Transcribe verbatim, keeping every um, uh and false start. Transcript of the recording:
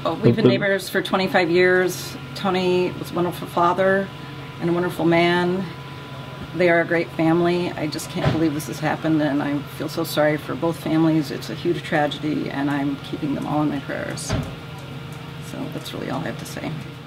Oh, we've been neighbors for twenty-five years. Tony was a wonderful father and a wonderful man. They are a great family. I just can't believe this has happened, and I feel so sorry for both families. It's a huge tragedy, and I'm keeping them all in my prayers. So that's really all I have to say.